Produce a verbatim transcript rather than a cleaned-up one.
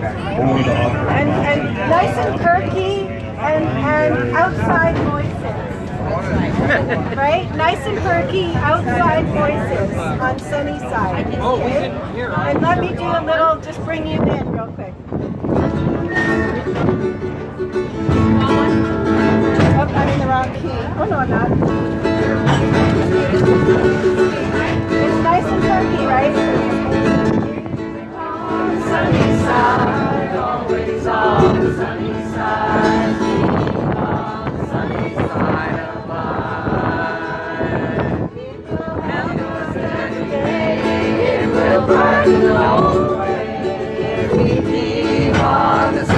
And, and nice and perky and, and outside voices. Right? Nice and perky outside voices on sunny side. Okay? And let me do a little, just bring you in real quick. Oh, I'm in the wrong key. Oh no, I'm not. It's nice and perky, right? Sunny side, always on the sunny side. Sunny side of life. It will brighten the whole way if we keep on the